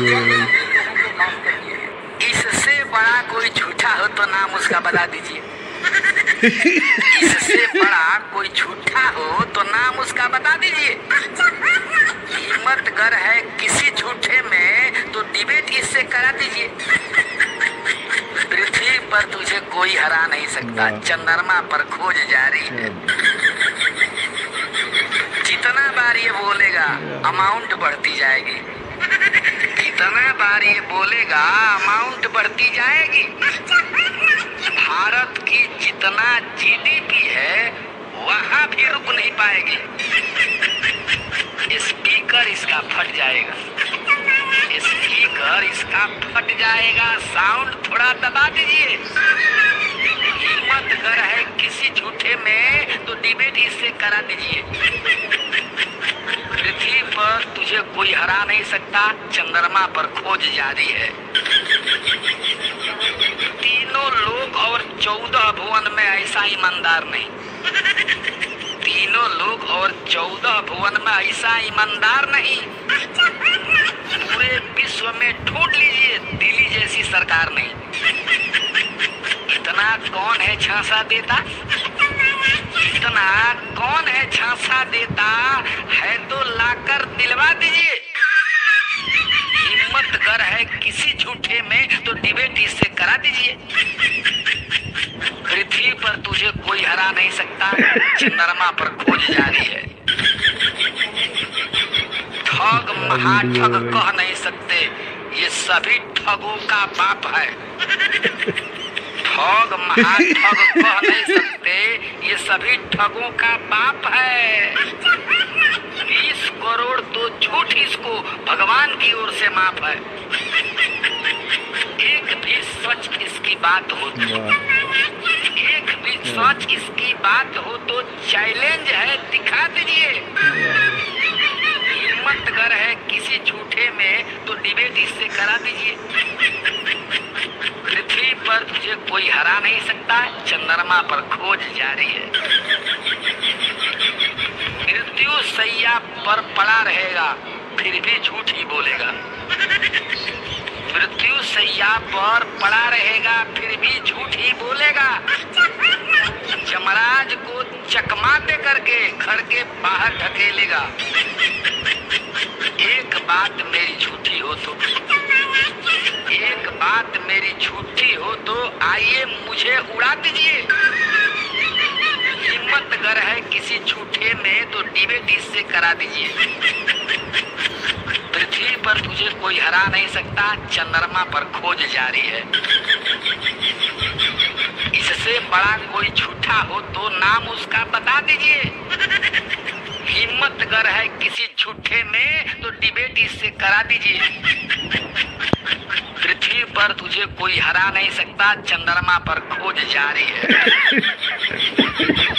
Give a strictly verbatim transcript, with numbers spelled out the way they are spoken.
इससे बड़ा कोई झूठा हो तो नाम उसका बता दीजिए। इससे बड़ा कोई झूठा हो तो नाम उसका बता दीजिए। हिम्मत गर है किसी झूठे में तो डिबेट इससे करा दीजिए। पृथ्वी पर तुझे कोई हरा नहीं सकता, चंद्रमा पर खोज जारी है। जितना बार ये बोलेगा अमाउंट बढ़ती जाएगी, जितना बार ये बोलेगा अमाउंट बढ़ती जाएगी। भारत की जितना जीडीपी है वहाँ भी रुक नहीं पाएगी। स्पीकर इसका फट जाएगा, स्पीकर इसका फट जाएगा। साउंड थोड़ा दबा दीजिए। हिम्मत गर है किसी झूठे में तो डिबेट इससे करा दीजिए। पृथ्वी पर तुझे कोई हरा नहीं सकता, चंद्रमा पर खोज जारी है। तीनों लोक और चौदह भुवन में ऐसा ईमानदार नहीं, तीनों लोक और चौदह भुवन में ऐसा ईमानदार नहीं। पूरे विश्व में ढूंढ लीजिए, दिल्ली जैसी सरकार नहीं। इतना कौन है झांसा देता, इतना कौन है झांसा देता है तो लाकर दिलवा दीजिए। हिम्मत गर है किसी झूठे में तो डिबेट इससे करा दीजिए। पृथ्वी पर तुझे कोई हरा नहीं सकता, चंद्रमा पर खोज जारी है। ठग महाठग कह नहीं सकते, ये सभी ठगों का बाप है। ठग महाठग कह नहीं सकते, ये सभी ठगों का बाप है। बीस करोड़ तो झूठ इसको भगवान की ओर से माफ है। एक भी सच इसकी बात हो तो, एक भी सच इसकी बात हो तो चैलेंज है, दिखा दीजिए। हिम्मत गर है किसी झूठे में तो डिबेट इससे करा दीजिए। पृथ्वी पर तुझे कोई हरा नहीं सकता, चंद्रमा पर खोज जारी है। मृत्यु सैया पर पड़ा रहेगा फिर भी झूठ ही बोलेगा। मृत्यु सैया पर पड़ा रहेगा फिर भी झूठ ही बोलेगा। यमराज को चकमा दे करके घर के बाहर ढकेलेगा। एक बात मेरी झूठी हो तो, एक बात मेरी झूठी हो तो आइए मुझे उड़ा दीजिए। हिम्मत गर है किसी झूठे में तो डिबेट इससे करा दीजिए। पृथ्वी पर तुझे कोई हरा नहीं सकता, चंद्रमा पर खोज जारी है। इससे बड़ा कोई झूठा हो तो नाम उसका बता दीजिए। हिम्मत गर है किसी झूठे में तो डिबेट इससे करा दीजिए। पृथ्वी पर तुझे कोई हरा नहीं सकता, चंद्रमा पर खोज जारी है।